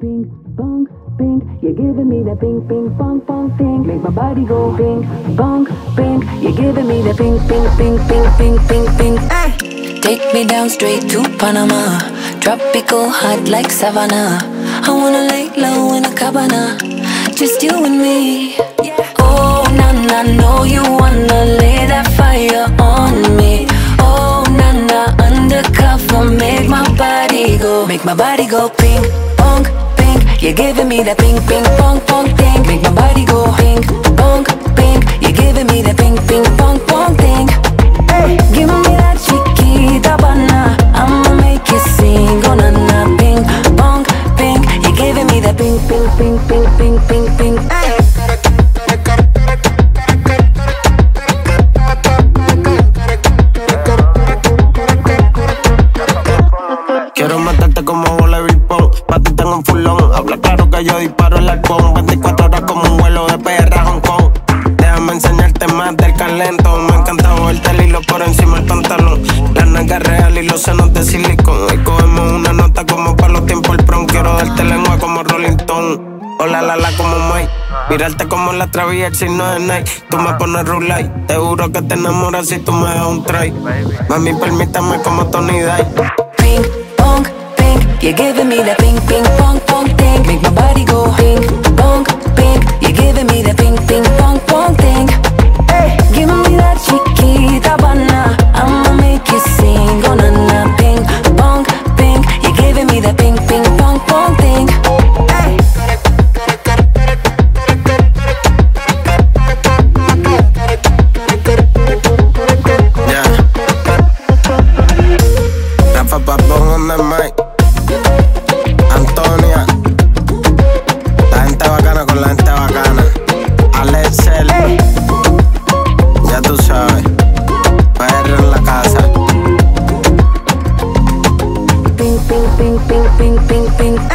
ping, bong, ping. You're giving me that ping, ping, bong, bong, thing. Make my body go ping, bong, ping. You're giving me that ping, ping, ping, ping, ping, ping, ping. Ay. Take me down straight to Panama, tropical hot like savannah. I wanna lay low in a cabana, just you and me. Oh, na, know you wanna lay that fire on me. Oh, na, undercover, make my body go ping, bong, ping. You're giving me that ping, ping, bong, bong, thing. Make my body go ping, bong, ping. You're giving me that ping, ping, bong, bong, thing. Hey, give me that chiquita bana, I'ma make you sing, oh na, ping, bong, ping. You're giving me that ping, ping, ping, ping, ping, ping, ping. Hey. Quiero matarte como bola de ping-pong, pa' ti tengo un fulón. Habla claro que yo disparo el arpón, 24 horas como un vuelo de PR a Hong Kong. Déjame enseñarte más del calento. Me encanta moverte el hilo por encima del pantalón. La nalga real y los senos de silicón. Hoy cogemos una nota como para los tiempos el prom. Quiero darte lengua como Rolling Stone. Hola la como Mike. Mirarte como la Travis, el signo de Nike. Tú me pones rulay. Te juro que te enamoras si tú me das un try. Mami, permítame como Tony Day. Ping, bong, ping. You're giving me that ping, ping, bong, bong, thing. Make my body go ping, bong, ping. You're giving me that ping, ping, bong, bong, thing. Hey, give me that chiquita bana, I'ma make you sing, oh na, ping, bong, ping. You're giving me that ping, ping, bong, bong, thing. Hey. Rafa Papón on the mic. Antonia. La gente bacana con la gente bacana. Alexel. Ya tú sabes. PR en la casa. Ping, ping, ping, ping, ping, ping, ping.